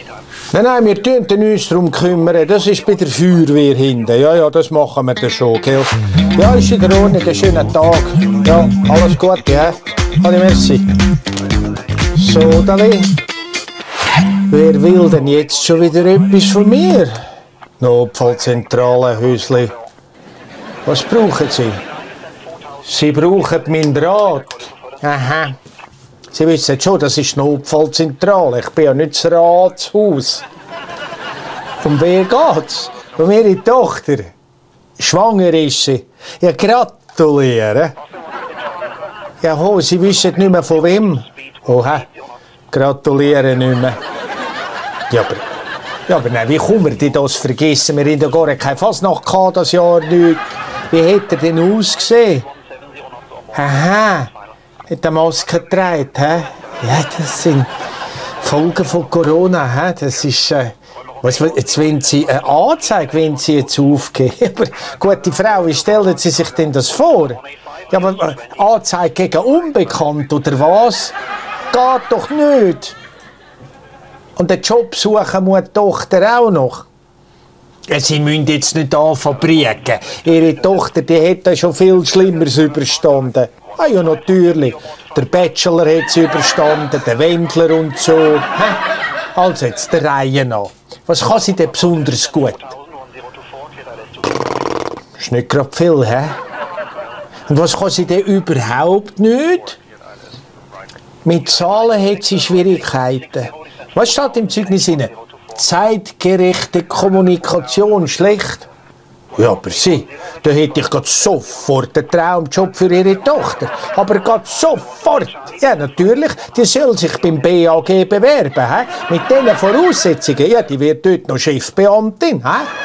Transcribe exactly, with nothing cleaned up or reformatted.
Nein, nein, wir kümmern uns darum kümmern. Das ist bei der Feuerwehr hinten. Ja, ja, das machen wir dann schon, gell? Ja, ist in der Ordnung, einen schönen Tag. Ja, alles Gute, ja? Adi, merci. So, Dali. Wer will denn jetzt schon wieder etwas von mir? Notfallzentrale, Häusli. Was brauchen Sie? Sie brauchen meinen Rat. Aha. Sie wissen schon, das ist die Notfallzentrale. Ich bin ja nicht das Ratshaus. Um wer geht's? Um Ihre Tochter. Schwanger ist sie. Ja, gratuliere. Ja, ho, Sie wissen nicht mehr von wem. Oha, gratuliere nicht mehr. Ja, aber, ja, aber nein, wie kann man das vergessen? Wir haben ja gar keine Fasnacht gehabt, das Jahr nicht. Wie hat er denn ausgesehen? Aha. Hat er Maske getragen, hä? Ja, das sind Folgen von Corona, hä? Das ist, äh, was, jetzt wollen Sie eine Anzeige, wenn Sie jetzt aufgeben. Aber gute Frau, wie stellen Sie sich denn das vor? Ja, aber äh, Anzeige gegen Unbekannt, oder was? Geht doch nicht. Und den Job suchen muss die Tochter auch noch. Ja, Sie müssen jetzt nicht anfangen zu brieken. Ihre Tochter, die hätte schon viel Schlimmeres überstanden. Ah ja, natürlich. Der Bachelor hat sie überstanden, der Wendler und so. Hä? Also jetzt der Reihe nach. Was kann sie denn besonders gut? Ist nicht gerade viel, hä? Und was kann sie denn überhaupt nicht? Mit Zahlen hat sie Schwierigkeiten. Was steht im Zeugnis inne? Zeitgerechte Kommunikation schlecht. Ja, aber sie, da hätte ich grad sofort einen Traumjob für ihre Tochter. Aber grad sofort. Ja, natürlich, die soll sich beim B A G bewerben. He? Mit diesen Voraussetzungen, ja, die wird dort noch Chefbeamtin. He?